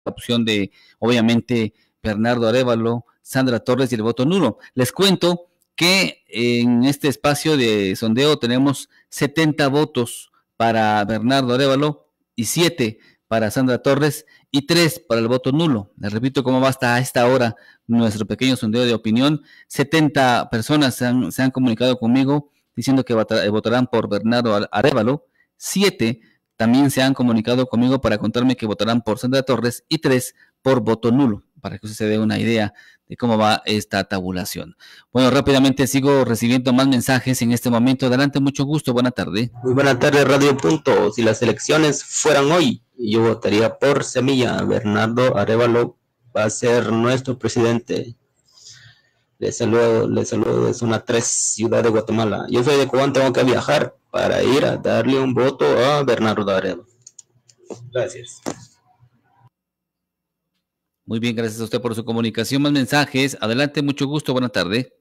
opción de, obviamente, Bernardo Arévalo, Sandra Torres y el voto nulo. Les cuento que en este espacio de sondeo tenemos 70 votos para Bernardo Arévalo y 7 para Sandra Torres y 3 para el voto nulo. Les repito cómo va hasta esta hora nuestro pequeño sondeo de opinión. 70 personas se han comunicado conmigo diciendo que votarán por Bernardo Arévalo. 7 también se han comunicado conmigo para contarme que votarán por Sandra Torres y 3 por voto nulo, para que usted se dé una idea de cómo va esta tabulación. Bueno, rápidamente sigo recibiendo más mensajes en este momento. Adelante, mucho gusto, buena tarde. Muy buena tarde, Radio Punto. Si las elecciones fueran hoy, yo votaría por Semilla. Bernardo Arévalo va a ser nuestro presidente. Les saludo de Zona 3, Ciudad de Guatemala. Yo soy de Cobán, tengo que viajar para ir a darle un voto a Bernardo Arévalo. Gracias. Muy bien, gracias a usted por su comunicación. Más mensajes. Adelante, mucho gusto, buena tarde.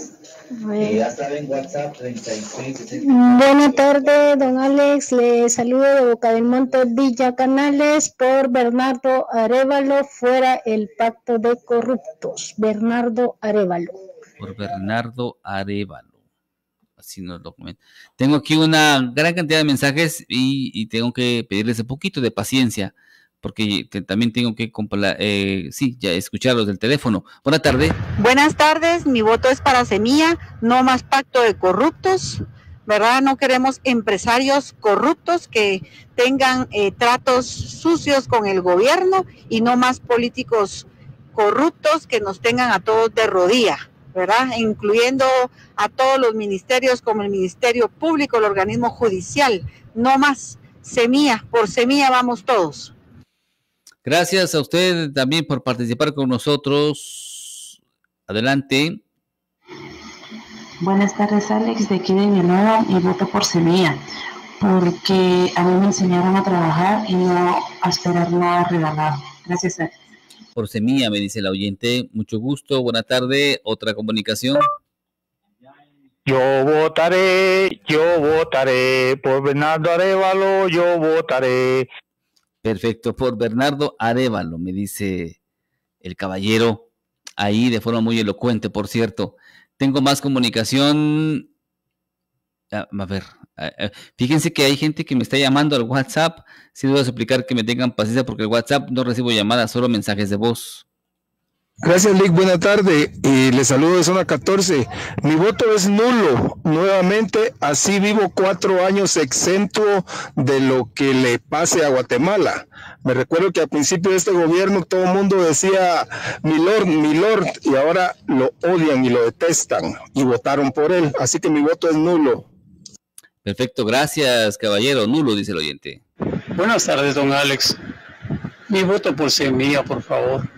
Ya saben, WhatsApp 36. Buenas tardes, don Alex. Le saludo de Boca del Monte, Villa Canales, por Bernardo Arévalo, fuera el pacto de corruptos. Bernardo Arévalo. Por Bernardo Arévalo. Así nos lo comentan. Tengo aquí una gran cantidad de mensajes y tengo que pedirles un poquito de paciencia, porque también tengo que ya escucharlos del teléfono. Buenas tardes. Buenas tardes, mi voto es para Semilla, no más pacto de corruptos, ¿verdad? No queremos empresarios corruptos que tengan tratos sucios con el gobierno y no más políticos corruptos que nos tengan a todos de rodilla, ¿verdad? Incluyendo a todos los ministerios como el Ministerio Público, el organismo judicial, no más. Semilla, por Semilla vamos todos. Gracias a usted también por participar con nosotros. Adelante. Buenas tardes, Alex, de aquí de Villanueva, y voto por Semilla, porque a mí me enseñaron a trabajar y no a esperar nada regalado. Gracias, Alex. Por Semilla, me dice la oyente. Mucho gusto, buena tarde. Otra comunicación. Yo votaré por Bernardo Arévalo, yo votaré. Perfecto, por Bernardo Arévalo, me dice el caballero, ahí de forma muy elocuente, por cierto. Tengo más comunicación. A ver, fíjense que hay gente que me está llamando al WhatsApp. Sí, debo suplicar que me tengan paciencia porque el WhatsApp no recibo llamadas, solo mensajes de voz. Gracias, Lick. Buena tarde. Les saludo de Zona 14. Mi voto es nulo. Nuevamente, así vivo 4 años exento de lo que le pase a Guatemala. Me recuerdo que al principio de este gobierno todo el mundo decía mi lord, y ahora lo odian y lo detestan y votaron por él. Así que mi voto es nulo. Perfecto, gracias, caballero. Nulo, dice el oyente. Buenas tardes, don Alex. Mi voto por Semilla, por favor.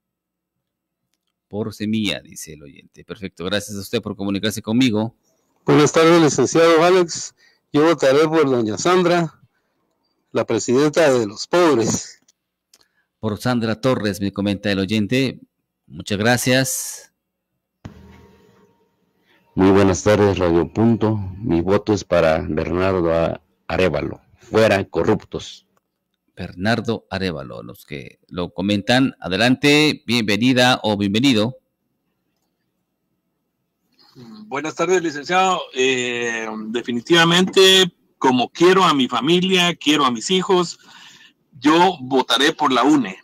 Por Semilla, dice el oyente. Perfecto, gracias a usted por comunicarse conmigo. Buenas tardes, licenciado Alex. Yo votaré por doña Sandra, la presidenta de los pobres. Por Sandra Torres, me comenta el oyente. Muchas gracias. Muy buenas tardes, Radio Punto. Mi voto es para Bernardo Arévalo. Fuera corruptos. Bernardo Arévalo, los que lo comentan. Adelante, bienvenida o bienvenido. Buenas tardes, licenciado. Definitivamente, como quiero a mi familia, quiero a mis hijos, yo votaré por la UNE.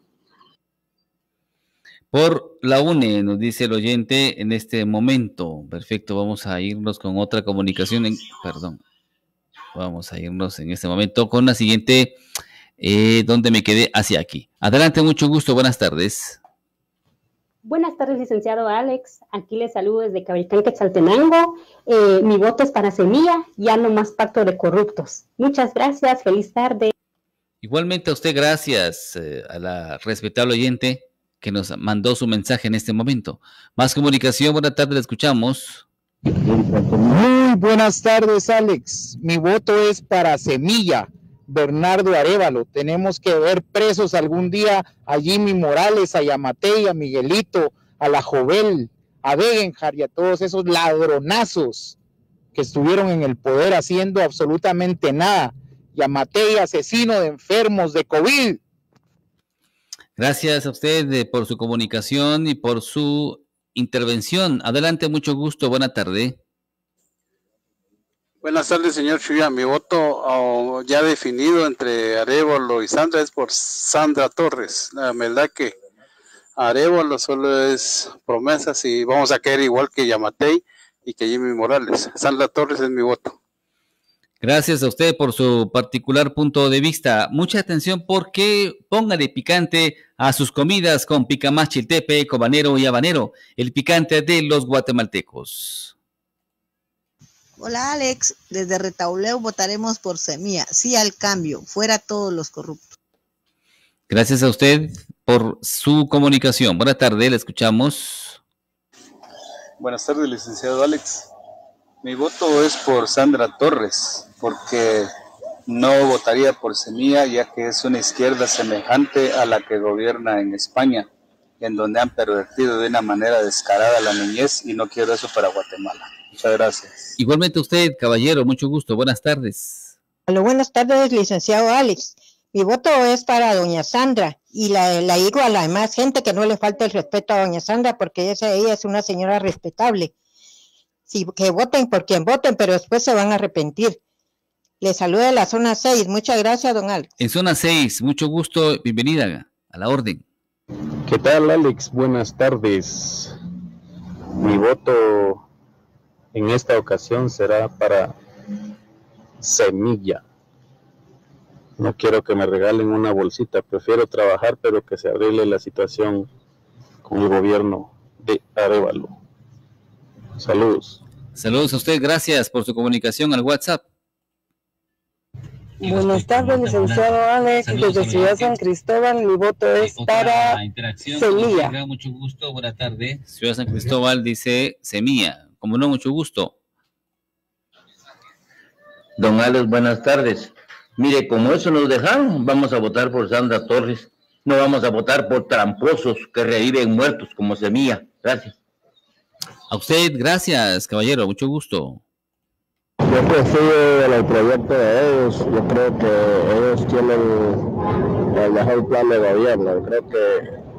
Por la UNE, nos dice el oyente en este momento. Perfecto, vamos a irnos con otra comunicación. Vamos a irnos en este momento con la siguiente... donde me quedé hacia aquí. Adelante, mucho gusto, buenas tardes. Buenas tardes, licenciado Alex. Aquí le saludo desde Cabricán, Quetzaltenango. Mi voto es para Semilla, ya no más pacto de corruptos. Muchas gracias, feliz tarde. Igualmente a usted, gracias a la respetable oyente que nos mandó su mensaje en este momento. Más comunicación, buenas tardes, le escuchamos. Muy buenas tardes, Alex. Mi voto es para Semilla. Bernardo Arévalo. Tenemos que ver presos algún día a Jimmy Morales, a Yamatei, a Miguelito, a la Jovel, a Degenhard y a todos esos ladronazos que estuvieron en el poder haciendo absolutamente nada. Yamatei, asesino de enfermos de COVID. Gracias a usted por su comunicación y por su intervención. Adelante, mucho gusto. Buena tarde. Buenas tardes, señor Chuya. Mi voto ya definido entre Arévalo y Sandra es por Sandra Torres. La verdad que Arévalo solo es promesas y vamos a caer igual que Yamatei y que Jimmy Morales. Sandra Torres es mi voto. Gracias a usted por su particular punto de vista. Mucha atención porque póngale picante a sus comidas con picamás chiltepe, cobanero y habanero, el picante de los guatemaltecos. Hola Alex, desde Retauleu votaremos por Semilla, sí al cambio, fuera todos los corruptos. Gracias a usted por su comunicación. Buenas tardes, le escuchamos. Buenas tardes, licenciado Alex. Mi voto es por Sandra Torres, porque no votaría por Semilla, ya que es una izquierda semejante a la que gobierna en España, en donde han pervertido de una manera descarada la niñez, y no quiero eso para Guatemala. Muchas gracias. Igualmente usted, caballero, mucho gusto. Buenas tardes. Hola, buenas tardes, licenciado Alex. Mi voto es para doña Sandra, y la digo a la demás gente que no le falte el respeto a doña Sandra, porque ella es una señora respetable. Sí, que voten por quien voten, pero después se van a arrepentir. Les saluda de la zona 6. Muchas gracias, don Alex. En zona 6, mucho gusto, bienvenida a la orden. ¿Qué tal, Alex? Buenas tardes. Mi voto en esta ocasión será para Semilla. No quiero que me regalen una bolsita, prefiero trabajar, pero que se arregle la situación con el gobierno de Arévalo. Saludos. Saludos a usted, gracias por su comunicación al WhatsApp. Buenas tardes, licenciado Alex, desde Ciudad San Cristóbal, mi voto es para Semilla. Mucho gusto, buena tarde. Ciudad San Cristóbal dice Semilla, como no, mucho gusto. Don Alex, buenas tardes. Mire, como eso nos dejaron, vamos a votar por Sandra Torres. No vamos a votar por tramposos que reviven muertos como Semilla. Gracias. A usted, gracias, caballero, mucho gusto. Yo confío en el proyecto de ellos. Yo creo que ellos tienen el mejor plan de gobierno. Creo que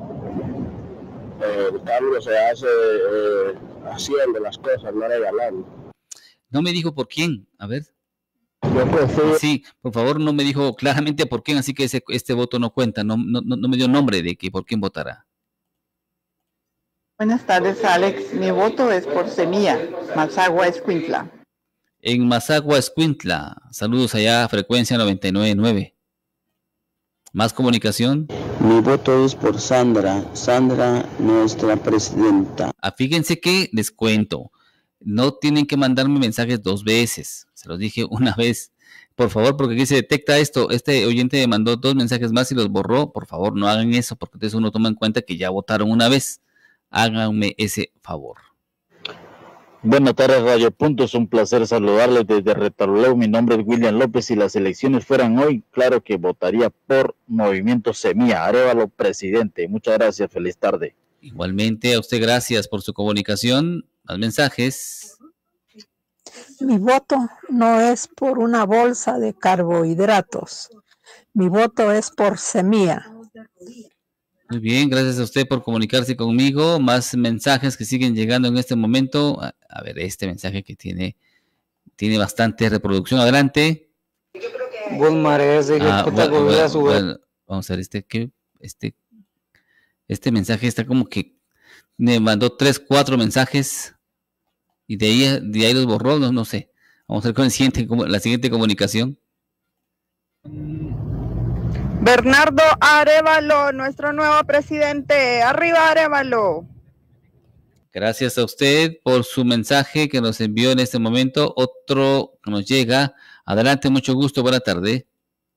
el cambio se hace haciendo las cosas, no regalando. No me dijo por quién, a ver. Yo confío. Sí, por favor, no me dijo claramente por quién, así que este voto no cuenta. No me dio nombre de que por quién votará. Buenas tardes, Alex. Mi voto es por Semilla, Mazagua, Escuintla. En Mazagua, Escuintla. Saludos allá, frecuencia 99.9. ¿Más comunicación? Mi voto es por Sandra, nuestra presidenta. Fíjense que les cuento, no tienen que mandarme mensajes 2 veces. Se los dije una vez. Por favor, porque aquí se detecta esto. Este oyente me mandó 2 mensajes más y los borró. Por favor, no hagan eso, porque entonces uno toma en cuenta que ya votaron una vez. Háganme ese favor. Buenas tardes, Radio Punto. Es un placer saludarles desde Retauleu. Mi nombre es William López. Si las elecciones fueran hoy, claro que votaría por Movimiento Semilla. Arévalo, presidente. Muchas gracias. Feliz tarde. Igualmente, a usted gracias por su comunicación. Más mensajes. Mi voto no es por una bolsa de carbohidratos. Mi voto es por Semilla. Muy bien, gracias a usted por comunicarse conmigo. Más mensajes que siguen llegando en este momento. A ver, este mensaje que tiene bastante reproducción. Adelante. Bueno, vamos a ver, este mensaje está como que me mandó 3, 4 mensajes y de ahí los borró, no sé. Vamos a ver con la siguiente comunicación. Bernardo Arévalo, nuestro nuevo presidente. ¡Arriba, Arévalo! Gracias a usted por su mensaje que nos envió en este momento. Otro que nos llega. Adelante, mucho gusto. Buena tarde.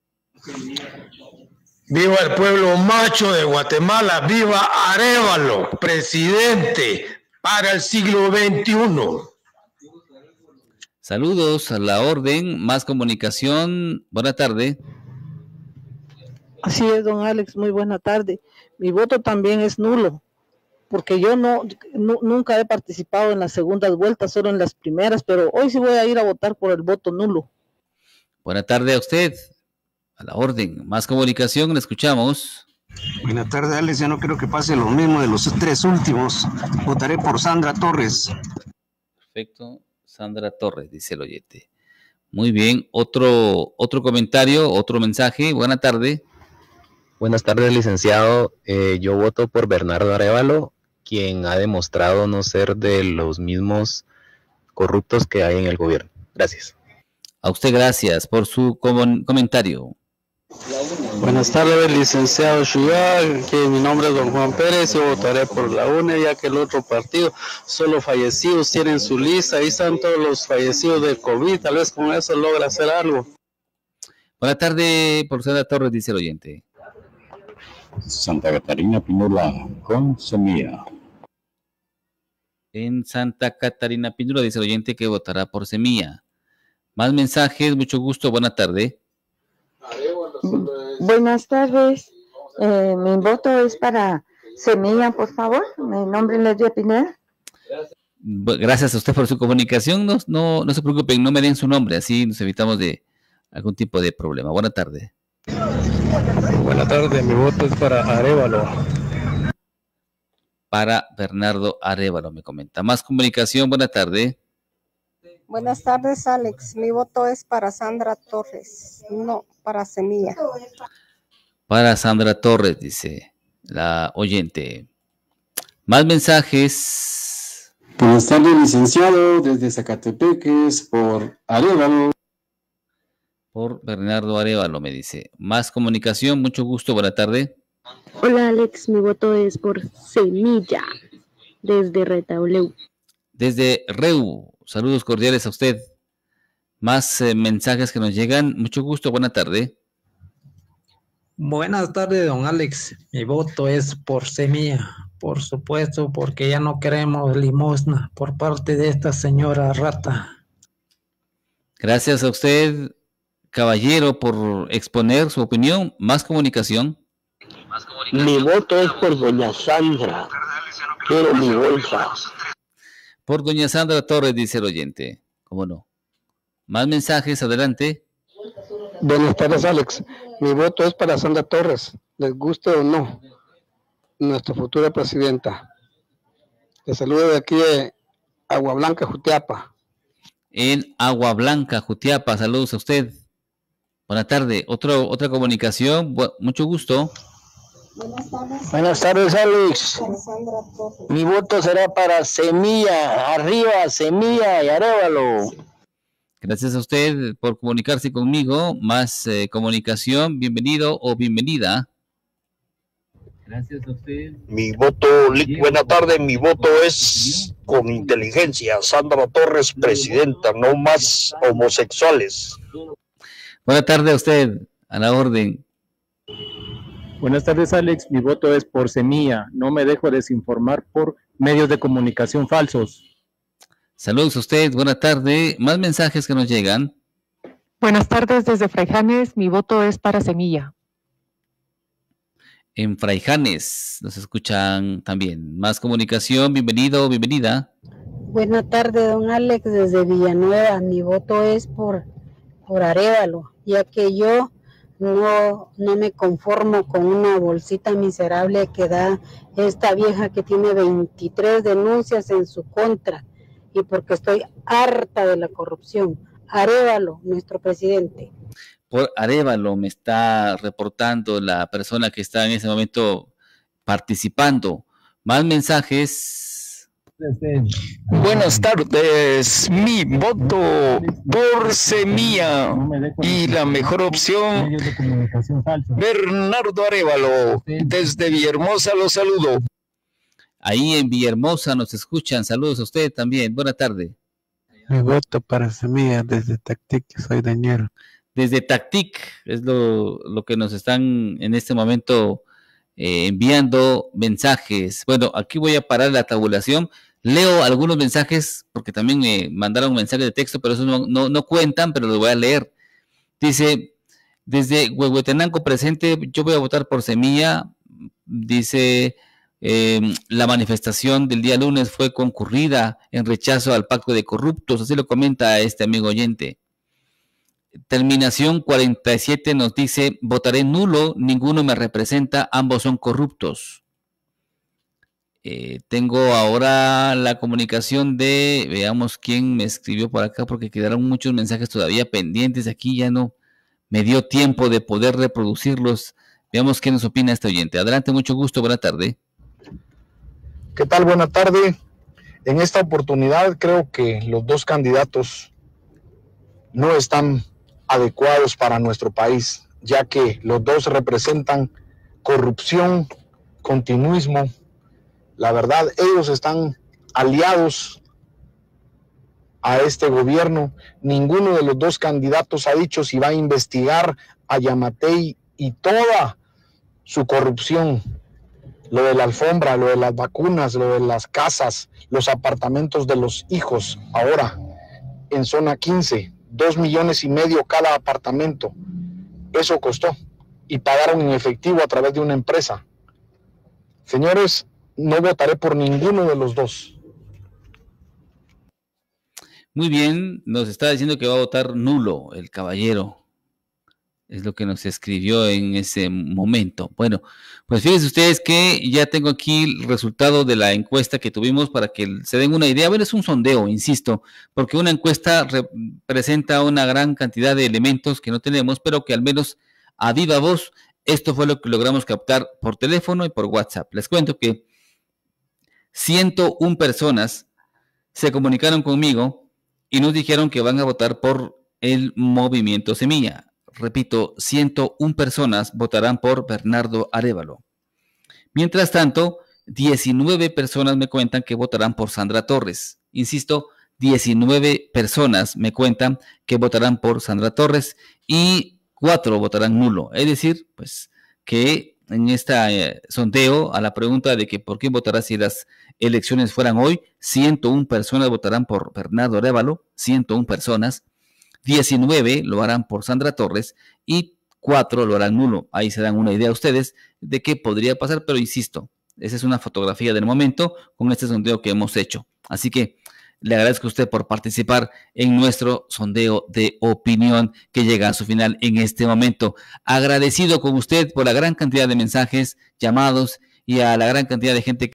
¡Viva el pueblo macho de Guatemala! ¡Viva Arévalo, presidente para el siglo XXI! Saludos a la orden. Más comunicación. Buena tarde. Así es, don Alex, muy buena tarde. Mi voto también es nulo, porque yo nunca he participado en las segundas vueltas, solo en las primeras, pero hoy sí voy a ir a votar por el voto nulo. Buena tarde a usted, a la orden. Más comunicación, le escuchamos. Buenas tardes, Alex. Ya no creo que pase lo mismo de los 3 últimos. Votaré por Sandra Torres. Perfecto. Sandra Torres, dice el oyente. Muy bien. Otro comentario, otro mensaje. Buena tarde. Buenas tardes, licenciado. Yo voto por Bernardo Arévalo, quien ha demostrado no ser de los mismos corruptos que hay en el gobierno. Gracias. A usted gracias por su comentario. Buenas tardes, licenciado Shuya, que mi nombre es don Juan Pérez, yo votaré por la UNE, ya que el otro partido, solo fallecidos tienen su lista, ahí están todos los fallecidos del COVID, tal vez con eso logra hacer algo. Buenas tardes, por Sandra Torres, dice el oyente. Santa Catarina Pinula con Semilla. En Santa Catarina Pinula, dice el oyente que votará por Semilla. Más mensajes, mucho gusto, buena tarde. Buenas tardes, mi voto es para Semilla, por favor. Mi nombre es Ledia Pineda. Gracias a usted por su comunicación. No se preocupen, no me den su nombre, así nos evitamos de algún tipo de problema. Buena tarde. Buenas tardes, mi voto es para Arévalo. Para Bernardo Arévalo, me comenta. Más comunicación, buena tarde. Buenas tardes, Alex. Mi voto es para Sandra Torres, no para Semilla. Para Sandra Torres, dice la oyente. Más mensajes. Buenas tardes, licenciado, desde Zacatepeques, por Arévalo. Por Bernardo Arévalo, me dice. Más comunicación, mucho gusto, buena tarde. Hola, Alex, mi voto es por Semilla, desde Retauleu. Desde Reu, saludos cordiales a usted. Más mensajes que nos llegan, mucho gusto, buena tarde. Buenas tardes, don Alex. Mi voto es por Semilla, por supuesto, porque ya no queremos limosna por parte de esta señora rata. Gracias a usted, caballero, por exponer su opinión. Más comunicación. Mi voto es por doña Sandra. Quiero mi bolsa. Por doña Sandra Torres, dice el oyente. ¿Cómo no? Más mensajes, adelante. Buenas tardes, Alex. Mi voto es para Sandra Torres, les guste o no, nuestra futura presidenta. Les saludo de aquí de Agua Blanca, Jutiapa. En Agua Blanca, Jutiapa, saludos a usted. Buenas tardes. Otra comunicación, mucho gusto. Buenas tardes, Alex. Mi voto será para Semilla, arriba, Semilla y Arévalo. Gracias a usted por comunicarse conmigo. Más comunicación, bienvenido o bienvenida. Gracias a usted. Mi voto, buena tarde, mi voto es con inteligencia. Sandra Torres, presidenta, no más homosexuales. Buena tarde a usted, a la orden. Buenas tardes, Alex. Mi voto es por Semilla. No me dejo desinformar por medios de comunicación falsos. Saludos a usted, buena tarde. Más mensajes que nos llegan. Buenas tardes desde Fraijanes. Mi voto es para Semilla. En Fraijanes nos escuchan también. Más comunicación, bienvenido, bienvenida. Buenas tardes, don Alex, desde Villanueva. Mi voto es por Arévalo, ya que yo no me conformo con una bolsita miserable que da esta vieja que tiene 23 denuncias en su contra y porque estoy harta de la corrupción. Arévalo, nuestro presidente. Por Arévalo me está reportando la persona que está en ese momento participando. Más mensajes. Buenas tardes, mi voto por Semilla y la mejor opción, Bernardo Arévalo, desde Villahermosa los saludo. Ahí en Villahermosa nos escuchan, saludos a usted también, buena tarde. Mi voto para Semilla desde Tactic, soy Dañero. Desde Tactic es lo que nos están en este momento enviando mensajes. Bueno, aquí voy a parar la tabulación. Leo algunos mensajes porque también me mandaron mensajes de texto, pero eso no cuentan, pero los voy a leer. Dice, desde Huehuetenango presente, yo voy a votar por Semilla. Dice, la manifestación del día lunes fue concurrida en rechazo al pacto de corruptos, así lo comenta este amigo oyente. Terminación 47 nos dice, votaré nulo, ninguno me representa, ambos son corruptos. Tengo ahora la comunicación de, veamos quién me escribió por acá, porque quedaron muchos mensajes todavía pendientes. Aquí ya no me dio tiempo de poder reproducirlos. Veamos qué nos opina este oyente. Adelante, mucho gusto, buena tarde. ¿Qué tal? Buena tarde. En esta oportunidad creo que los dos candidatos no están adecuados para nuestro país, ya que los dos representan corrupción, continuismo. La verdad, ellos están aliados a este gobierno. Ninguno de los dos candidatos ha dicho si va a investigar a Yamatei y toda su corrupción. Lo de la alfombra, lo de las vacunas, lo de las casas, los apartamentos de los hijos. Ahora, en zona 15, 2,5 millones cada apartamento. Eso costó. Y pagaron en efectivo a través de una empresa. Señores, no votaré por ninguno de los dos. Muy bien, nos está diciendo que va a votar nulo el caballero. Es lo que nos escribió en ese momento. Bueno, pues fíjense ustedes que ya tengo aquí el resultado de la encuesta que tuvimos para que se den una idea. Bueno, es un sondeo, insisto, porque una encuesta representa una gran cantidad de elementos que no tenemos, pero que al menos a viva voz, esto fue lo que logramos captar por teléfono y por WhatsApp. Les cuento que 101 personas se comunicaron conmigo y nos dijeron que van a votar por el Movimiento Semilla. Repito, 101 personas votarán por Bernardo Arévalo. Mientras tanto, 19 personas me cuentan que votarán por Sandra Torres. Insisto, 19 personas me cuentan que votarán por Sandra Torres y 4 votarán nulo. Es decir, pues que en este sondeo a la pregunta de que por quién votará si las elecciones fueran hoy, 101 personas votarán por Bernardo Arévalo, 101 personas, 19 lo harán por Sandra Torres y 4 lo harán nulo. Ahí se dan una idea ustedes de qué podría pasar, pero insisto, esa es una fotografía del momento con este sondeo que hemos hecho. Así que le agradezco a usted por participar en nuestro sondeo de opinión que llega a su final en este momento. Agradecido con usted por la gran cantidad de mensajes, llamados y a la gran cantidad de gente